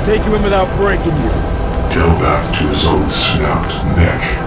take you in without breaking you. Tell that to his own snout neck.